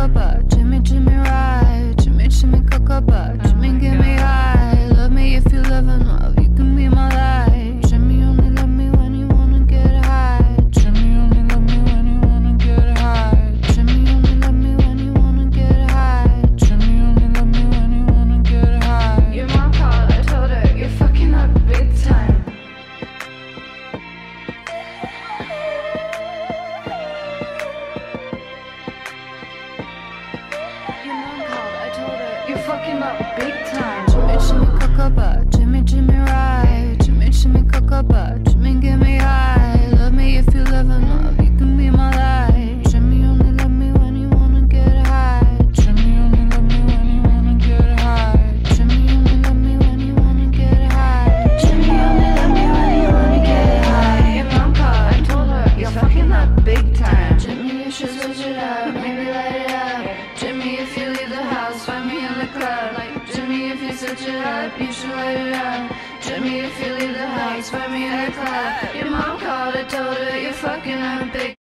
cocoa butt. Jimmy, Jimmy, ride. Jimmy, Jimmy, cocoa butt. Jimmy, give me high. Love me if you live in love. You can be my light. Jimmy only love me when you wanna get high. Jimmy only love me when you wanna get high. Jimmy only love me when you wanna get high. Jimmy only love me when you wanna get high. Your mom called, I told her, you're fucking up big time. Your mom called, I told her, you're fucking up big time. Jimmy, Jimmy, cocoa butt. Jimmy, Jimmy, ride. Jimmy, Jimmy, cocoa butt. Jimmy, give me high. Love me if you live in love. You can be my light. Jimmy only love me when you wanna get high. Jimmy only love me when you wanna get high. Jimmy only love me when you wanna get high. Jimmy only love me when you wanna get high. Your mom called, I told her, you're fucking up big time. Jimmy, you should switch it up, maybe light it up. Jimmy, if you leave the house, find me in the club. Like Jimmy, if you switch it up, you should light it up. Jimmy, if you leave the house, find me in the club. Your mom called, I told her, you're fucking up big.